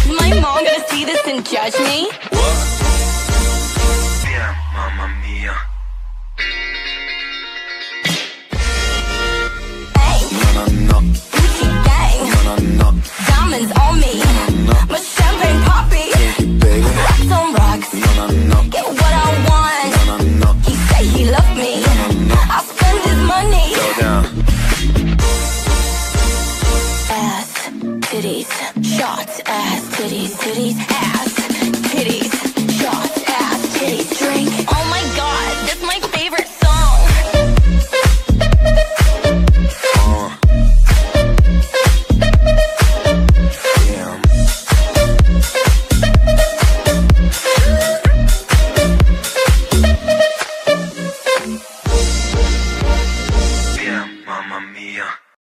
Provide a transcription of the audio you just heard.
my mom gonna see this and judge me? What? Damn, mamma mia. Hey, No, no, no. Gucci gang, No, no, no. diamonds on me, No, my champagne poppy, baby. rocks on rocks, No, no, no. get what I want. No, no, no. He say he love me, No. I spend his money. Go down. Ass, titties, shots, ass, titties, titties, ass, titties, shots, ass, titties, drink. Oh my